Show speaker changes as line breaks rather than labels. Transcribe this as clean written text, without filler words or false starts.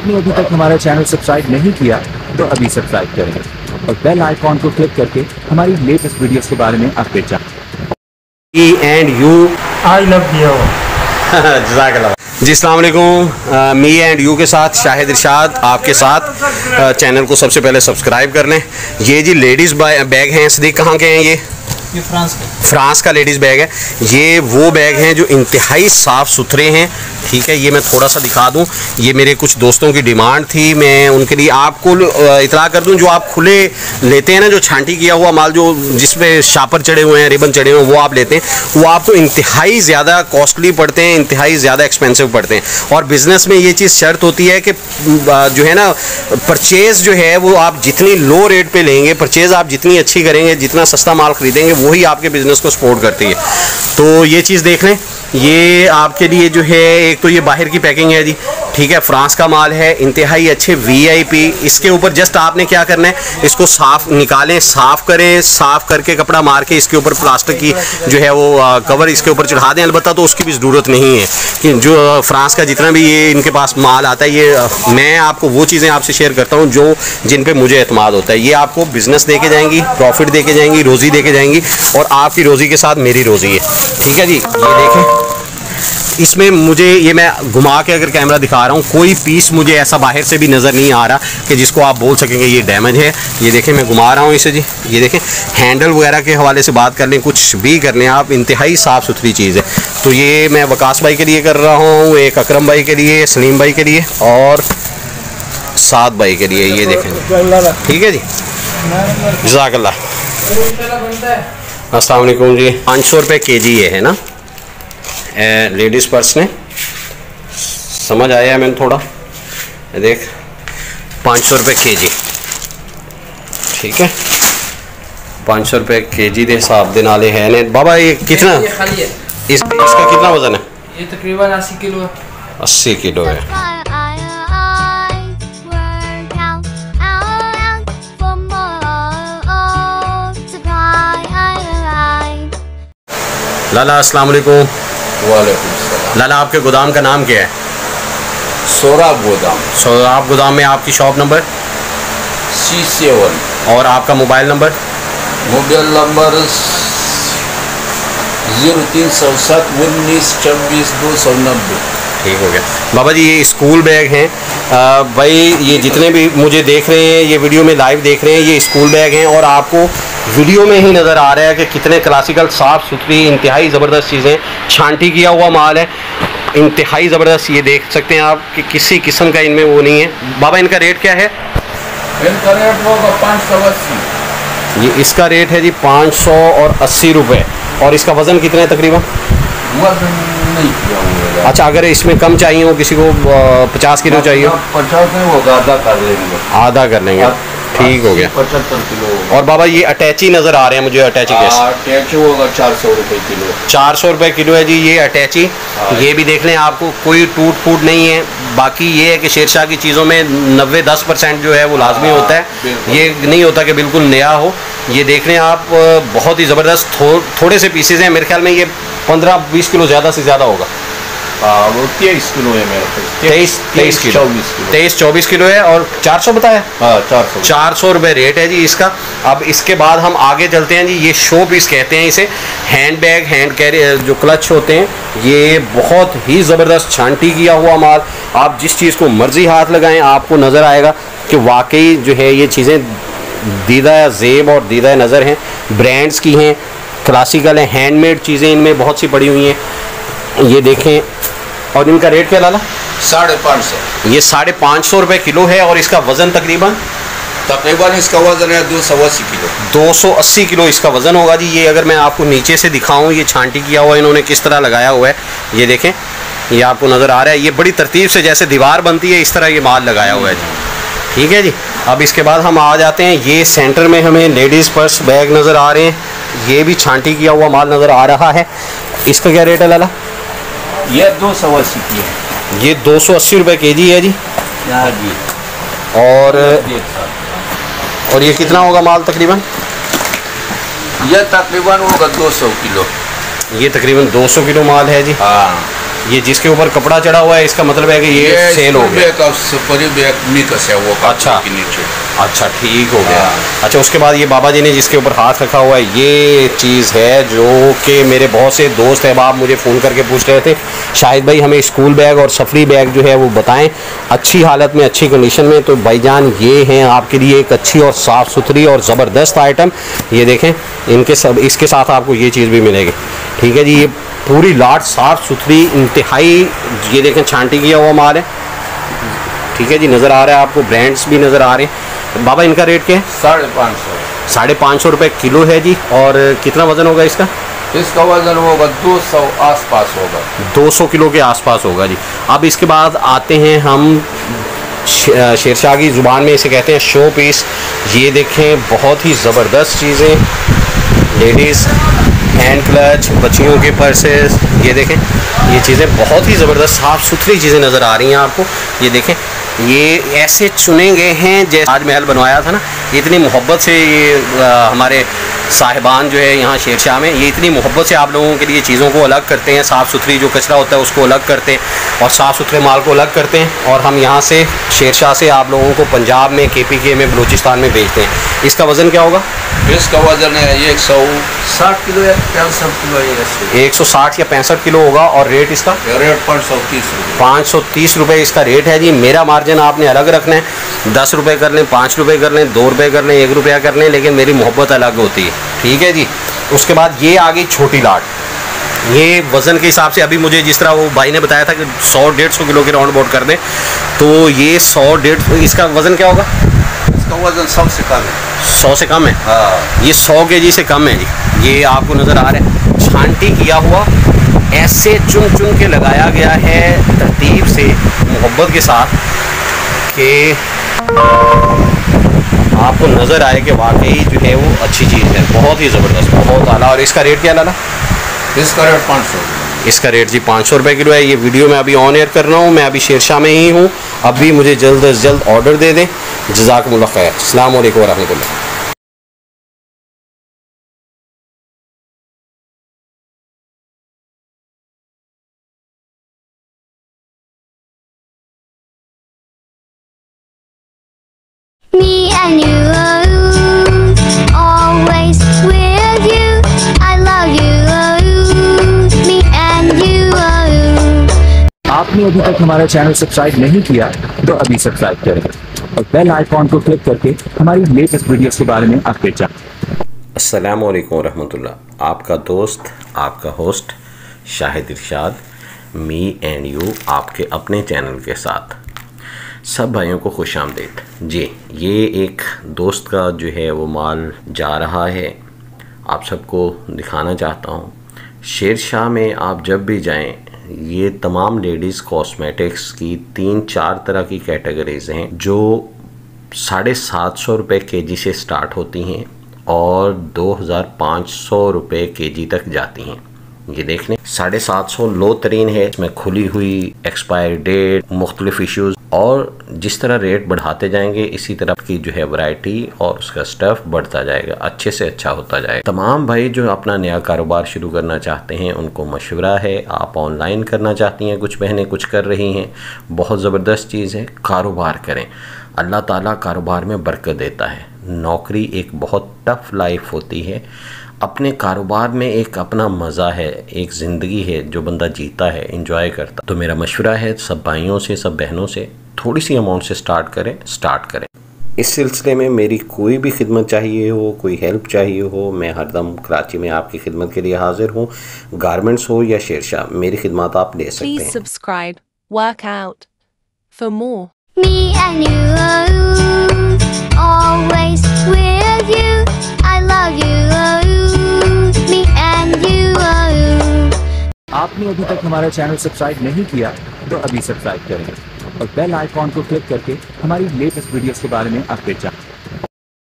आपने अभी तक हमारा चैनल सब्सक्राइब नहीं किया तो अभी सब्सक्राइब करें और बेल आइकॉन को क्लिक करके हमारी लेटेस्ट वीडियोस के बारे में अपडेट जानें।
Me and you
I love you.
जज़ाकल्लाह जी। अस्सलाम वालेकुम। मी एंड यू के साथ शाहिद इरशाद आपके साथ। चैनल को सबसे पहले सब्सक्राइब कर लें। ये जी लेडीज़ बैग हैं। सदीक कहाँ के हैं ये फ्रांस का लेडीज़ बैग है। ये वो बैग हैं जो इंतहाई साफ़ सुथरे हैं। ठीक है, ये मैं थोड़ा सा दिखा दूं। ये मेरे कुछ दोस्तों की डिमांड थी, मैं उनके लिए आपको इतला कर दूं। जो आप खुले लेते हैं ना, जो छांटी किया हुआ माल, जो जिसमें शापर चढ़े हुए हैं, रिबन चढ़े हुए हैं, वो आप लेते हैं, वो आपको इंतहाई ज़्यादा कॉस्टली पड़ते हैं, इंतहाई ज़्यादा एक्सपेंसिव पड़ते हैं। और बिज़नेस में ये चीज़ शर्त होती है कि जो है ना, परचेज़ जो है वो आप जितनी लो रेट पर लेंगे, परचेज़ आप जितनी अच्छी करेंगे, जितना सस्ता माल खरीदेंगे, वही आपके बिज़नेस को सपोर्ट करती है। तो ये चीज़ देख लें। ये आपके लिए जो है, एक तो ये बाहर की पैकिंग है जी, ठीक है, फ्रांस का माल है, इंतहाई अच्छे वीआईपी। इसके ऊपर जस्ट आपने क्या करना है, इसको साफ निकालें, साफ़ करें, साफ़ करके कपड़ा मार के इसके ऊपर प्लास्टिक की जो है वो कवर इसके ऊपर चढ़ा दें। अलबत्ता तो उसकी भी ज़रूरत नहीं है कि जो फ्रांस का जितना भी ये इनके पास माल आता है, ये मैं आपको वो चीज़ें आपसे शेयर करता हूँ जो जिन पर मुझे एतमाद होता है। ये आपको बिज़नेस दे के जाएंगी, प्रॉफिट दे के जाएंगी, रोज़ी दे के जाएंगी, और आपकी रोज़ी के साथ मेरी रोज़ी है। ठीक है जी। ये देखें, इसमें मुझे, ये मैं घुमा के अगर कैमरा दिखा रहा हूँ, कोई पीस मुझे ऐसा बाहर से भी नज़र नहीं आ रहा कि जिसको आप बोल सकेंगे ये डैमेज है। ये देखें, मैं घुमा रहा हूँ इसे जी। ये देखें, हैंडल वगैरह के हवाले से बात कर लें, कुछ भी कर लें आप, इंतहाई साफ़ सुथरी चीज़ है। तो ये मैं वकास भाई के लिए कर रहा हूँ, एक अकरम भाई के लिए, सलीम भाई के लिए, और साद भाई के लिए। ये देखें, ठीक है जी। जज़ाकल्लाह। अस्सलाम वालेकुम जी। 500 रुपये kg ये है ना लेडीज़ पर्स ने, समझ आया मैंने थोड़ा। देख, 500 रुपये kg, ठीक है, 500 रुपये kg के हिसाब दे नाले है ने। बाबा ये कितना, इसका कितना वज़न है?
ये तकरीबन 80 किलो है।
80 किलो है। लाला अस्सलाम वालेकुम।
वालेकुम सलाम।
लाला, आपके गोदाम का नाम क्या है?
सोराब गोदाम।
सोराब गोदाम में आपकी शॉप नंबर?
C7।
और आपका मोबाइल नंबर?
Mobile number 0307 19 24 290।
ठीक हो गया। बाबा जी, ये स्कूल बैग हैं। भाई, ये जितने भी मुझे देख रहे हैं, ये वीडियो में लाइव देख रहे हैं, ये स्कूल बैग हैं, और आपको वीडियो में ही नज़र आ रहा है कि कितने क्लासिकल, साफ़ सुथरी, इंतहाई ज़बरदस्त चीज़ें, छांटी किया हुआ माल है, इंतहाई ज़बरदस्त। ये देख सकते हैं आप कि किसी किस्म का इनमें वो नहीं है। बाबा, इनका रेट क्या है?
इनका रेट होगा 580।
ये इसका रेट है जी 580 रुपये। और इसका वज़न कितना है तकरीबन?
वजन नहीं किया हुआ।
अच्छा, अगर इसमें कम चाहिए हो, किसी को 50 किलो चाहिए,
50 नहीं होगा, आधा कर लेंगे।
आधा कर लेंगे, ठीक हो गया।
75 किलो।
और बाबा, ये अटैची नज़र आ रहे हैं मुझे, अटैची कैसे?
अटैची होगा 400 रुपये किलो।
400 रुपये किलो है जी ये अटैची। ये भी देख लें, आपको कोई टूट फूट नहीं है। बाकी ये है कि शेरशाह की चीज़ों में 90-10% जो है वो लाजमी होता है, ये नहीं होता कि बिल्कुल नया हो। ये देख लें आप, बहुत ही ज़बरदस्त थोड़े से पीसेज हैं। मेरे ख्याल में ये 15-20 किलो ज़्यादा से ज़्यादा होगा।
वो 23 किलो है मेरे पास।
23 किलो, 23-24 किलो है। और 400 बताया?
हाँ,
400 रुपये रेट है जी इसका। अब इसके बाद हम आगे चलते हैं जी। ये शो पीस कहते हैं इसे, हैंड बैग, हैंड कैरी, जो क्लच होते हैं, ये बहुत ही ज़बरदस्त छांटी किया हुआ माल। आप जिस चीज़ को मर्ज़ी हाथ लगाएं, आपको नज़र आएगा कि वाकई जो है ये चीज़ें दीदा ज़ेब और दीदा नज़र हैं, ब्रांड्स की हैं, क्लासिकल हैं, हैंडमेड चीज़ें इनमें बहुत सी पड़ी हुई हैं। ये देखें। और इनका रेट क्या लाला?
550।
ये 550 रुपये किलो है। और इसका वज़न तकरीबन
इसका वज़न है 280 किलो।
280 किलो इसका वज़न होगा जी। ये अगर मैं आपको नीचे से दिखाऊं, ये छांटी किया हुआ इन्होंने किस तरह लगाया हुआ है, ये देखें, ये आपको नज़र आ रहा है। ये बड़ी तरतीब से जैसे दीवार बनती है, इस तरह ये माल लगाया हुआ है जी। ठीक है जी। अब इसके बाद हम आ जाते हैं, ये सेंटर में हमें लेडीज़ पर्स बैग नज़र आ रहे हैं। ये भी छांटी किया हुआ माल नज़र आ रहा है। इसका क्या रेट है लाला?
ये 280 की है।
ये 280 रुपये kg है जी।
जी।
और ये कितना होगा माल तकरीबन?
ये तकरीबन होगा 200 किलो।
ये तकरीबन 200 किलो माल है जी।
हाँ।
ये जिसके ऊपर कपड़ा चढ़ा हुआ है इसका मतलब है कि ये सेल हो गया।
बैग का सुपर बैग मिक्स है वो
अच्छा
के नीचे।
अच्छा ठीक हो गया।
हाँ।
अच्छा उसके बाद ये बाबा जी ने जिसके ऊपर हाथ रखा हुआ है ये चीज़ है जो कि मेरे बहुत से दोस्त अहबाब मुझे फ़ोन करके पूछ रहे थे शाहिद भाई हमें स्कूल बैग और सफरी बैग जो है वो बताएं अच्छी हालत में अच्छी कंडीशन में। तो भाईजान ये हैं आपके लिए एक अच्छी और साफ़ सुथरी और ज़बरदस्त आइटम। ये देखें इनके सब इसके साथ आपको ये चीज़ भी मिलेगी। ठीक है जी, ये पूरी लाट साफ़ सुथरी इंतहाई, ये देखें छांटी किया हुआ माल है। ठीक है जी, नज़र आ रहा है आपको, ब्रांड्स भी नज़र आ रहे हैं। बाबा इनका रेट क्या है?
550।
550 रुपये किलो है जी। और कितना वज़न होगा इसका?
इसका वजन होगा 200 आसपास होगा।
200 किलो के आसपास होगा जी। अब इसके बाद आते हैं हम शेरशाह की ज़ुबान में इसे कहते हैं शो पीस। ये देखें बहुत ही ज़बरदस्त चीज़ें, लेडीज़ हैंड क्लच, बच्चियों के पर्सेस। ये देखें ये चीज़ें बहुत ही ज़बरदस्त साफ़ सुथरी चीज़ें नज़र आ रही हैं आपको। ये देखें ये ऐसे चुने गए हैं जैसे ताजमहल बनवाया था ना, इतनी मोहब्बत से ये हमारे साहिबान जो है यहाँ शेरशाह में ये इतनी मोहब्बत से आप लोगों के लिए चीज़ों को अलग करते हैं। साफ़ सुथरी जो कचरा होता है उसको अलग करते हैं और साफ़ सुथरे माल को अलग करते हैं और हम यहाँ से शेरशाह से आप लोगों को पंजाब में KPK में बलूचिस्तान में भेजते हैं। इसका वज़न क्या होगा?
इसका वजन है 160 किलो या 65 किलो है।
160 या 65 किलो होगा। और रेट इसका?
रेट 530 रुपये।
530 रुपये इसका रेट है जी। मेरा मार्जिन आपने अलग रखना है, 10 रुपये कर लें, 5 रुपये कर लें, 2 रुपये कर लें, 1 रुपया कर लें, लेकिन मेरी मोहब्बत अलग होती है। ठीक है जी। उसके बाद ये आ गई छोटी लाट। ये वज़न के हिसाब से अभी मुझे जिस तरह वो भाई ने बताया था कि 100-150 किलो के राउंड अबाउट कर दें, तो ये 100-150 इसका वज़न क्या होगा?
इसका वजन 100 से कम है।
100 से कम है?
हाँ।
ये 100 kg से कम है जी। ये आपको नज़र आ रहा है छांटी किया हुआ, ऐसे चुन चुन के लगाया गया है तरतीब से मोहब्बत के साथ कि आपको नज़र आए कि वाकई जो है वो अच्छी चीज़ है, बहुत ही ज़बरदस्त, बहुत आला। और इसका रेट क्या लाला?
इसका रेट 500।
इसका रेट जी 500 रुपये किलो है। ये वीडियो मैं अभी ऑन एयर कर रहा हूँ, मैं अभी शेरशाह में ही हूँ। अभी मुझे जल्द अज जल्द ऑर्डर दे दें। जज़ाकुमुल्लाह खैर। अस्सलाम वालेकुम व रहमतुल्लाह।
Me and you, always with you. I love you, me and you.
आपने अभी तक हमारा चैनल सब्सक्राइब नहीं किया तो अभी सब्सक्राइब करें और बेल आइकॉन को क्लिक करके हमारी लेटेस्ट वीडियोस के बारे में अपडेट जानें।
अस्सलाम वालेकुम रहमतुल्लाह। आपका दोस्त, आपका host Shahid Irshad, me and you, आपके अपने चैनल के साथ सब भाइयों को खुश आमदीद जी। ये एक दोस्त का जो है वो माल जा रहा है, आप सबको दिखाना चाहता हूँ। शेरशाह में आप जब भी जाएं, ये तमाम लेडीज़ कॉस्मेटिक्स की 3-4 तरह की कैटेगरीज़ हैं जो 750 रुपये kg से स्टार्ट होती हैं और 2500 रुपये kg तक जाती हैं। ये देख लें 750 लो तरीन है, इसमें खुली हुई एक्सपायरी डेट, मुख्तलिफ इश्यूज़, और जिस तरह रेट बढ़ाते जाएंगे इसी तरह की जो है वैरायटी और उसका स्टफ़ बढ़ता जाएगा, अच्छे से अच्छा होता जाएगा। तमाम भाई जो अपना नया कारोबार शुरू करना चाहते हैं उनको मशवरा है, आप ऑनलाइन करना चाहती हैं, कुछ बहनें कुछ कर रही हैं, बहुत ज़बरदस्त चीज़ है, कारोबार करें। अल्लाह ताला कारोबार में बरकत देता है। नौकरी एक बहुत टफ लाइफ होती है, अपने कारोबार में एक अपना मज़ा है, एक ज़िंदगी है जो बंदा जीता है, इंजॉय करता। तो मेरा मशवरा है सब भाइयों से, सब बहनों से, थोड़ी सी अमाउंट से स्टार्ट करें। इस सिलसिले में मेरी कोई भी खिदमत चाहिए हो, कोई हेल्प चाहिए हो, मैं हरदम कराची में आपकी खिदमत के लिए हाजिर हूँ। गारमेंट्स हो या शेरशाह, मेरी खिदमत आप ले सकते हैं।
Please subscribe, work out for more.
Me and you, always with you. I love you, me and you.
आपने अभी तक हमारा चैनल सब्सक्राइब नहीं किया तो अभी सब्सक्राइब करें और बेल आइकॉन को क्लिक करके हमारी लेटेस्ट वीडियोस के बारे में अपडेट जानें।